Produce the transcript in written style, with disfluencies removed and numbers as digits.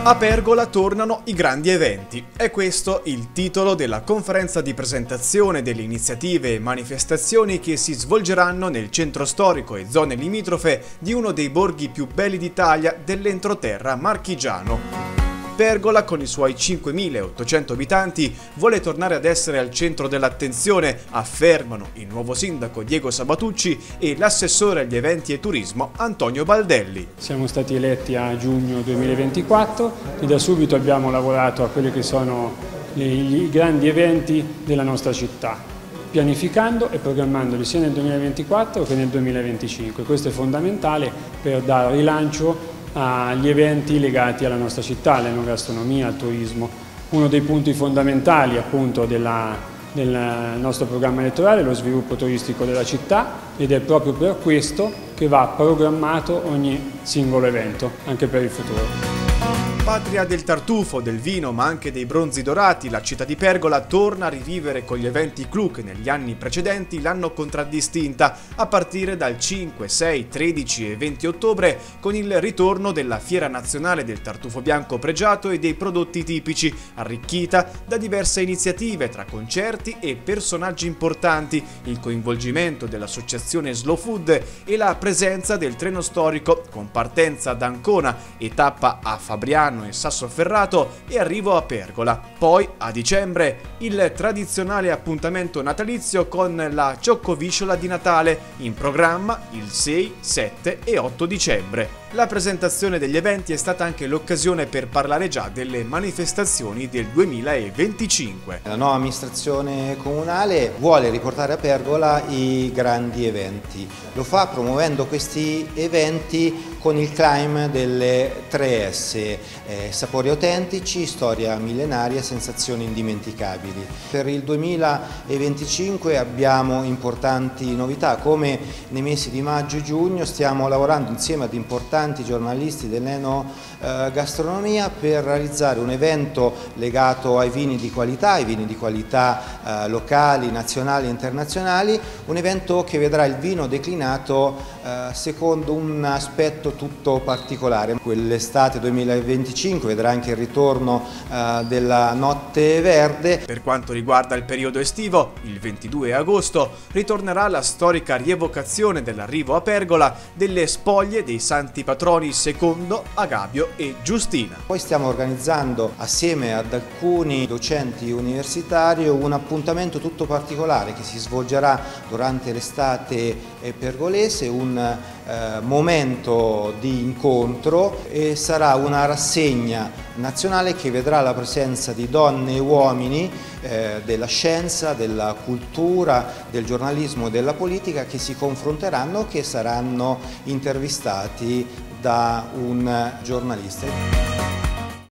A Pergola tornano i grandi eventi. È questo il titolo della conferenza di presentazione delle iniziative e manifestazioni che si svolgeranno nel centro storico e zone limitrofe di uno dei borghi più belli d'Italia dell'entroterra marchigiano. Pergola, con i suoi 5.800 abitanti, vuole tornare ad essere al centro dell'attenzione, affermano il nuovo sindaco Diego Sabatucci e l'assessore agli eventi e turismo Antonio Baldelli. Siamo stati eletti a giugno 2024 e da subito abbiamo lavorato a quelli che sono i grandi eventi della nostra città, pianificando e programmandoli sia nel 2024 che nel 2025. Questo è fondamentale per dare rilancio agli eventi legati alla nostra città, all'enogastronomia, al turismo. Uno dei punti fondamentali appunto del nostro programma elettorale è lo sviluppo turistico della città ed è proprio per questo che va programmato ogni singolo evento, anche per il futuro. Patria del tartufo, del vino ma anche dei bronzi dorati, la città di Pergola torna a rivivere con gli eventi clou che negli anni precedenti l'hanno contraddistinta, a partire dal 5, 6, 13 e 20 ottobre con il ritorno della Fiera Nazionale del Tartufo Bianco Pregiato e dei prodotti tipici, arricchita da diverse iniziative tra concerti e personaggi importanti, il coinvolgimento dell'associazione Slow Food e la presenza del treno storico con partenza da Ancona e tappa a Fabriano e Sassoferrato e arrivo a Pergola. Poi a dicembre il tradizionale appuntamento natalizio con la cioccovisciola di Natale, in programma il 6, 7 e 8 dicembre. La presentazione degli eventi è stata anche l'occasione per parlare già delle manifestazioni del 2025. La nuova amministrazione comunale vuole riportare a Pergola i grandi eventi. Lo fa promuovendo questi eventi con il claim delle 3S, sapori autentici, storia millenaria, sensazioni indimenticabili. Per il 2025 abbiamo importanti novità, come nei mesi di maggio e giugno stiamo lavorando insieme ad importanti giornalisti dell'enogastronomia per realizzare un evento legato ai vini di qualità locali, nazionali e internazionali, un evento che vedrà il vino declinato secondo un aspetto tutto particolare. Quell'estate 2025 vedrà anche il ritorno della Notte Verde. Per quanto riguarda il periodo estivo, il 22 agosto ritornerà la storica rievocazione dell'arrivo a Pergola delle spoglie dei santi patroni Secondo, Agabio e Giustina. Poi stiamo organizzando assieme ad alcuni docenti universitari un appuntamento tutto particolare che si svolgerà durante l'estate pergolese, un momento di incontro, e sarà una rassegna nazionale che vedrà la presenza di donne e uomini della scienza, della cultura, del giornalismo e della politica che si confronteranno, che saranno intervistati da un giornalista.